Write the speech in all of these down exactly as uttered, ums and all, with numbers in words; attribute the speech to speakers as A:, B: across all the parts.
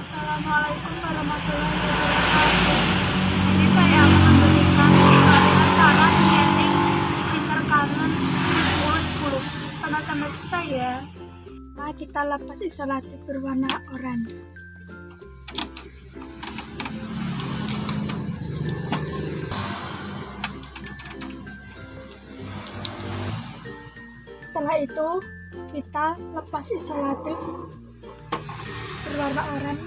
A: Assalamualaikum warahmatullahi wabarakatuh. Di sini saya akan memberikan tutorial cara menyeting printer Canon sepuluh sepuluh. Tonton sampai selesai ya. Nah, kita lepas isolatif berwarna oranye. Setelah itu kita lepas isolatif berwarna oranye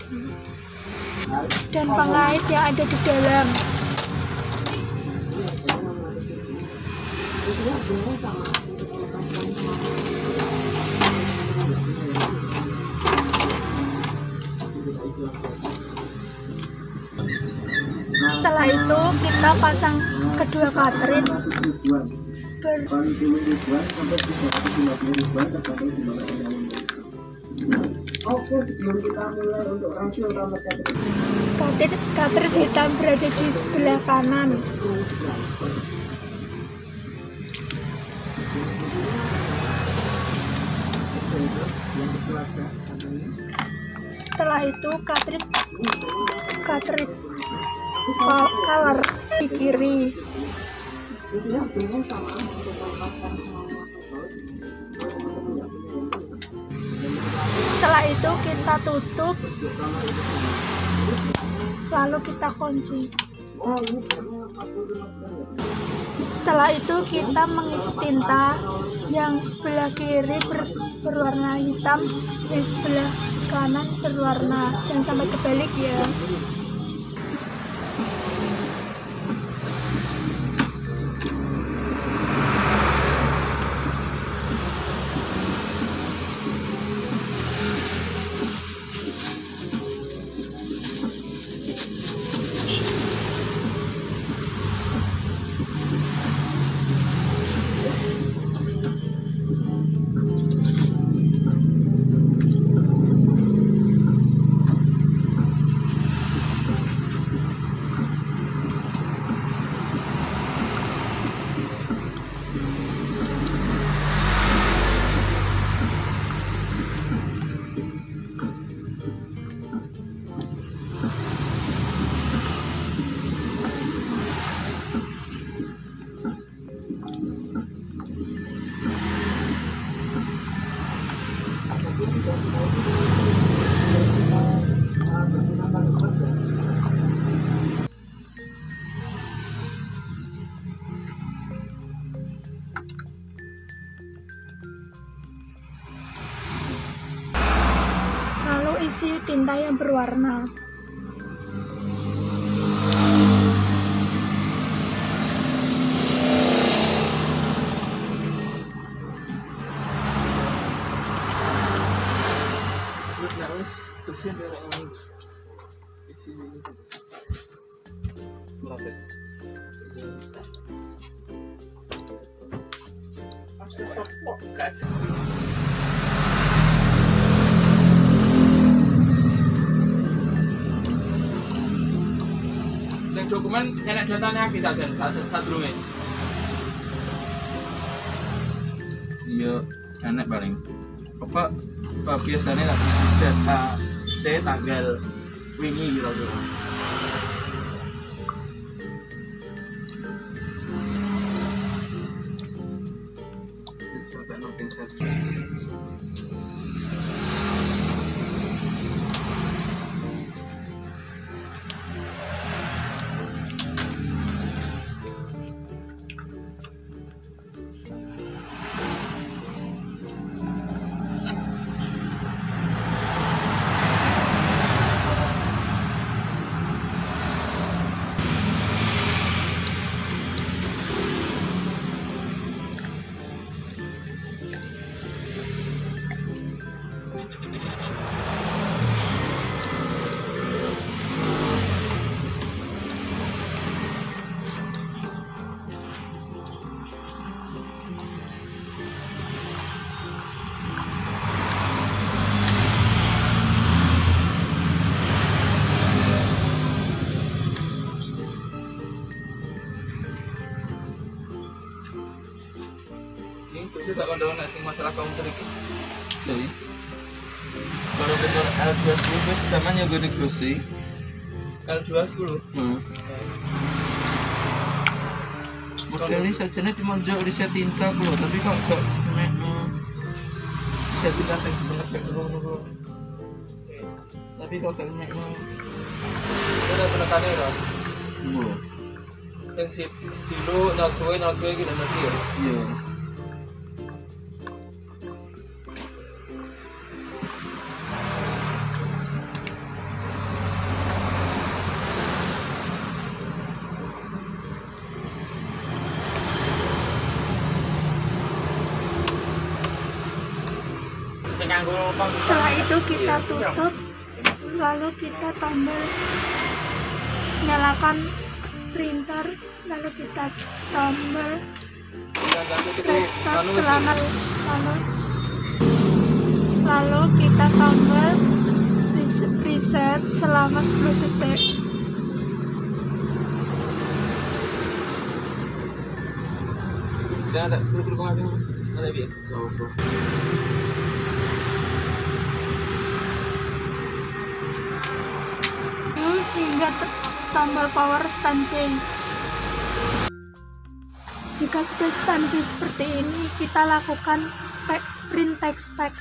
A: dan pengait yang ada di dalam. Setelah itu kita pasang kedua cartridge ber
B: Oke, sebelum kita mulai untuk rasio nomor satu.
A: cartridge hitam berada di sebelah kanan. Setelah itu cartridge cartridge color di kiri. Setelah itu kita tutup, lalu kita kunci. Setelah itu kita mengisi tinta yang sebelah kiri ber, berwarna hitam, yang sebelah kanan berwarna, jangan sampai kebalik ya. Lalu isi tinta yang berwarna.
C: Terusnya dari yang isi ini berapa? Masuk topok kan? Dan dokumen enak datanya bisa saja satu dulu ya. Iya, enak paling. Apa? Apa biasanya lah data saya tanggal wingi gitu tuh. Ini terus tak kondol nasi masalah komputer ini. Jadi Kalau bentuk L dua puluh itu sama yang gue negosi L dua puluh
B: Hmm.
C: model ini saja nih cuma jauh di set tinta loh, tapi kok gak kena set tinta yang bener kayak dulu tapi kok gak kena itu ada penekannya loh
B: Belum.
C: yang si dulu nol dua nol dua gitu masih ya
B: Iya.
A: Setelah itu kita tutup, lalu kita tombol nyalakan printer, lalu kita tombol restart selama lalu lalu kita tombol reset selama sepuluh detik.
C: tidak ada perlu ada ada dia
A: hingga tombol power standby. Jika sudah standby seperti ini, kita lakukan print text pack.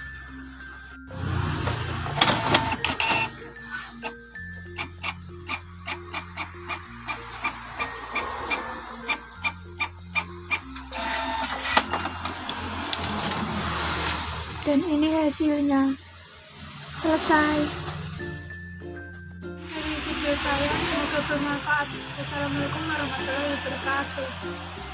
A: Dan ini hasilnya. Selesai. Dari video saya, semoga bermanfaat. Wassalamualaikum warahmatullahi wabarakatuh.